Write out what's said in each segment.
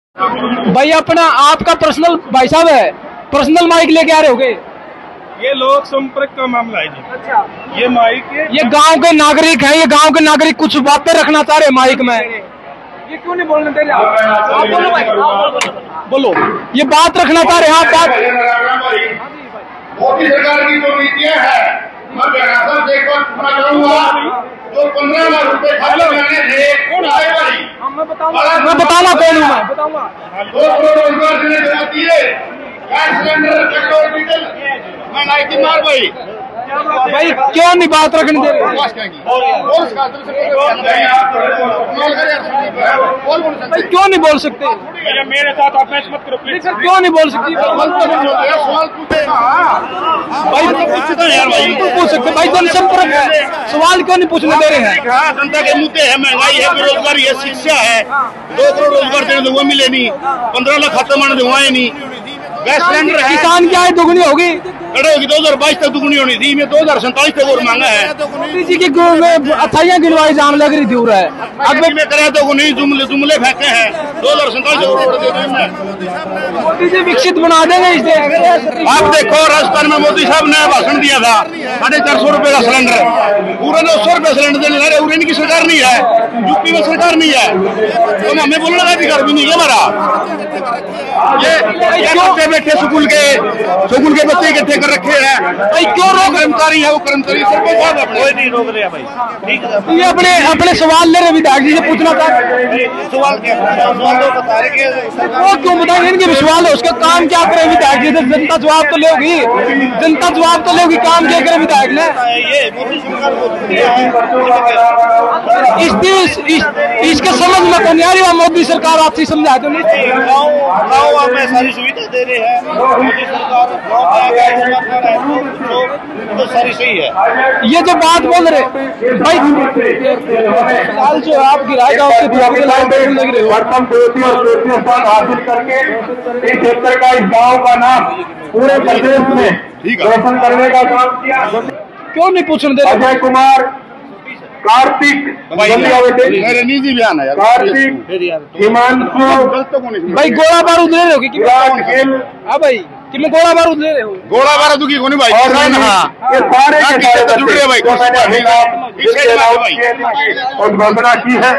भाई अपना आपका पर्सनल भाई साहब है, पर्सनल माइक लेके आ रहे होगे? ये लोक संपर्क का मामला है जी। अच्छा। ये माइक ये गांव के नागरिक हैं, ये गांव के नागरिक कुछ बातें रखना चाह रहे माइक में। ये क्यों नहीं बोलने दे रहे आप? बोलो भाई, बोलो। ये बात रखना चाह रहे हैं आप? बात मोदी सरकार की जो नीतियां हैं, मैं बेनासर से एक बार पूरा करूंगा। जो 15 लाख रुपए खाते में आने थे, कौन आए भाई? मैं बताऊंगा कौन हूँ मैं बताऊंगा। 2 करोड़ रोजगार देने जमा दिए, गैस सिलेंडर, पेट्रोल, डीजल महंगाई की मार भाई। भाई क्यों नहीं बात रखने दे रहे? भाई क्यों नहीं बोल सकते? मेरे साथ आप मैच मत करो प्लीज। क्यों नहीं बोल सकती? भाई यार भाई पूछ सकते भाई, जनसंपर्क है, सवाल क्यों नहीं पूछने दे रहे हैं? जनता के मुद्दे है, महंगाई है, बेरोजगारी है, शिक्षा है। 2 करोड़ रोजगार देने तो वो मिले नहीं, 15 लाख खाते में दुआएं नहीं, गैस सिलेंडर है। किसान की आय दुगनी होगी, कड़े होगी 2022 तक दुगनी होनी थी, मैं 2047 तक और मांगा है। मोदी जी की अथाइयाँ गिनवाई जाम लग रही थी हो रहा है। अगर में करे तो नहीं, जुमले फेंके हैं 2047 मोदी जी विकसित बना देंगे इसे। आप देखो राजस्थान में मोदी साहब ने भाषण दिया था, 450 रुपए का सिलेंडर, पूरे 900 रुपए सिलेंडर देने लगे। उरेन की सरकार नहीं है, यूपी में सरकार नहीं है, तो हमें बोलने का अधिकार भी नहीं है हमारा। ये बच्चे बैठे स्कूल के बच्चे इकट्ठे कर रखे हैं भाई, क्यों रोक? कर्मचारी है वो कर्मचारी, कोई नहीं रोक रहे भाई। ठीक है, ये अपने सवाल ले रहे विधायक जी से पूछना था। सवाल क्या? सवाल तो बता रहे कि वो क्यों बताएंगे? इनके विश्वास है, उसका काम क्या करे विधायक जी से? जनता जवाब तो लेगी, जनता जवाब तो लेगी, काम क्या करे विधायक ने? इसके समझ में तो नहीं आ रही, मोदी सरकार आपसे समझा तो नहीं। गाँव में सारी सुविधा दे रहे हैं मोदी सरकार, तो सारी सही है। ये जो बात बोल रहे भाई, सवाल जो आप गिराएगा उसके जवाब के लाइन पे लग रहे हो। प्रथम ज्योति और ज्योति स्थान हासिल करके इस क्षेत्र का, इस गांव का नाम पूरे प्रदेश में रोशन करने का काम किया। क्यों नहीं पूछने दे रहे? अजय कुमार, कार्तिक, मेरे निजी बयान है यार। कार्तिक, हिमांशु भाई गोला बारूद ले रहे हो कि? हाँ भाई, कि मैं गोला बारूद ले रहे हो? गोला बारूद की कौन भाई? और ये सारे के सारे जुड़ रहे भाई, उद्घोषणा की है।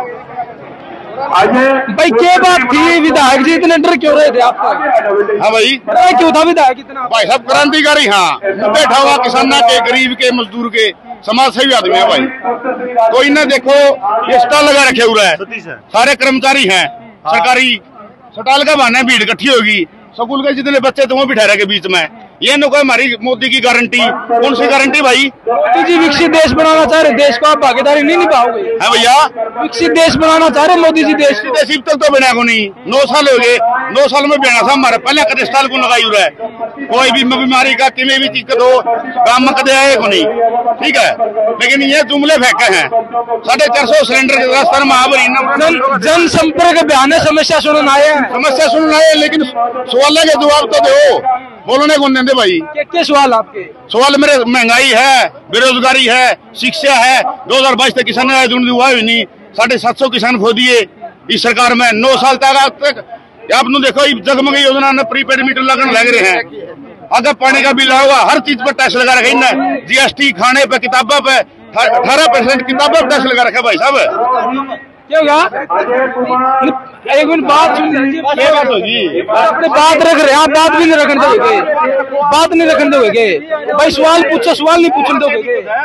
अजय भाई क्या बात थी? विधायक जी इतने डर क्यों रहे थे आपको? हाँ भाई, क्यों था विधायक इतना? भाई सब क्रांतिकारी, हाँ बैठा हुआ किसाना के, गरीब के, मजदूर के, समाज सेवी आदमी है भाई। कोई ना देखो ये स्टॉल लगा रखे हुए है, सारे कर्मचारी हैं सरकारी। स्टॉल का बहाना भीड़ इकट्ठी होगी, स्कूल के जितने बच्चे थे वो भी ठहरे के बीच में। ये नो हमारी मोदी की गारंटी, कौन सी गारंटी भाई? मोदी जी विकसित देश बनाना चाह रहे, देश को आप भागीदारी नहीं निभाओगे? है भैया, विकसित देश बनाना चाह रहे मोदी जी, देश तक तो बना को नहीं। 9 साल हो गए, 9 साल में बना था हमारे, पहले कदे स्टॉल को लगाई हुआ है। कोई भी बीमारी का किसी भी दिक्कत हो, काम में कदे आए को नहीं, ठीक है। लेकिन ये जुमले फेंके हैं, 450 सिलेंडर राजस्थान में महाबरी जनसंपर्क अभियान है, समस्या सुनने आए हैं। समस्या सुनने आए, लेकिन सवाल के जवाब तो दो, बोलने को नहीं दे भाई। क्या सवाल आपके? सवाल मेरे, महंगाई है, बेरोजगारी है, शिक्षा है। 2022 तक किसान हुआ भी नहीं, 750 किसान खो दिए इस सरकार में। 9 साल तक आप देखो जगमग योजना ने प्रीपेड मीटर लगने लग रहे हैं। अगर पानी का बिल होगा, हर चीज पर टैक्स लगा रखे हैं। GST, खाने पे, किताबों पे 18% किताबों पर टैक्स लगा रखा भाई साहब। क्या होगा? एक मिनट बात सुन लीजिए। क्या बात होगी? अपने बात रख रहे हैं आप, बात भी नहीं रखने दोगे, बात नहीं रखने दोगे भाई। सवाल पूछो, सवाल नहीं पूछने दोगे।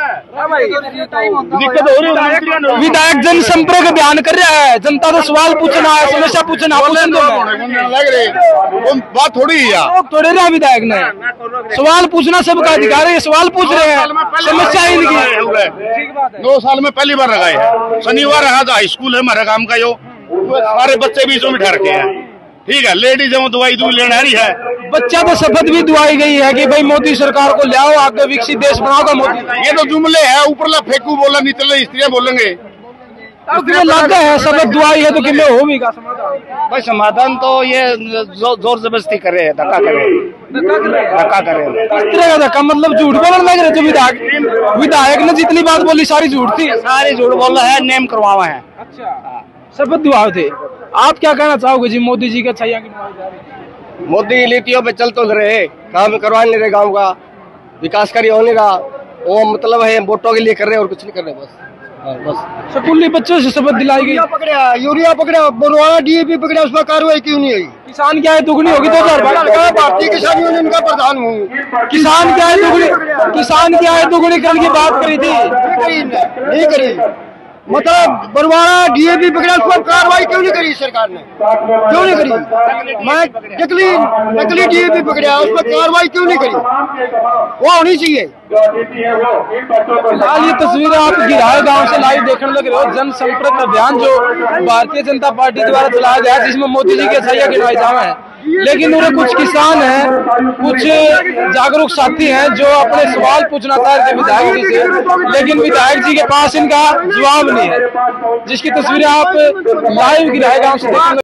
दिक्कत हो रही है। विधायक जनसंपर्क अभियान कर रहा है, जनता तो सवाल पूछना है, समस्या पूछना लग रही बात थोड़ी है, थोड़े ना विधायक ने सवाल पूछना सबका अधिकार है। ये सवाल पूछ रहे हैं, समस्या इनकी 9 साल में पहली बार लगाए हैं। शनिवार हाई स्कूल है हमारे काम का, जो सारे बच्चे बीचों में ठहर के हैं, ठीक है। लेडीज दवाई लेने आ रही है, बच्चा तो शपथ भी दुआई गई है कि भाई मोदी सरकार को ले आओ, आगे विकसित देश बनाओगा मोदी। ये तो जुमले है, ऊपरला फेंकू बोला, नीचे स्त्रियां बोलेंगे। लगा है शपथ दुआई है तो किले होगा समाधान? भाई समाधान तो ये जोर जबरदस्ती कर रहे हैं, धक्का कर रहे हैं, धक्का कर रहे हैं। किस तरह का धक्का? मतलब झूठ बोलने लग रहे थे विधायक ने जितनी बात बोली सारी झूठ थी? सारी झूठ बोल रहा है, नेम करवावा है। अच्छा, शपथ दिलाए थे। आप क्या कहना चाहोगे जी, मोदी जी का छैया गिनवाई जा रही है? मोदी की नीतियों पे चल तो रहे, काम करवा नहीं रहे, गांव का विकास कार्य हो नहीं रहा। वो मतलब है वोटों के लिए कर रहे और कुछ नहीं कर रहे, बस। हाँ, बस स्कूली बच्चों से शपथ दिलाई गई। यूरिया पकड़ा, बुरवाड़ा DAP पकड़ा, उस पर कार्रवाई क्यों नहीं हुई? किसान क्या है दुगनी होगी 2012। भारतीय किसान यूनियन का प्रधान हूँ। किसान क्या है दुगनी करने की बात करी थी, नहीं करी। मतलब बरवाड़ा DAP पकड़ा, उस पर कार्रवाई क्यों नहीं करी सरकार ने? क्यों नहीं करी? मैं नकली DAP पकड़ा, उस पर कार्रवाई क्यों नहीं करी? वो होनी चाहिए। फिलहाल ये तस्वीरें आप गिराए गांव से लाइव देखने लग रहे हो। जनसंपर्क अभियान जो भारतीय जनता पार्टी द्वारा चलाया गया, जिसमें मोदी जी के छैया गिनवाए जा रहे हैं, लेकिन उन्हें कुछ किसान हैं, कुछ जागरूक साथी हैं जो अपने सवाल पूछना चाह रहे थे विधायक जी से, लेकिन विधायक जी के पास इनका जवाब नहीं है, जिसकी तस्वीरें आप लाइव गिराए गांव से देखने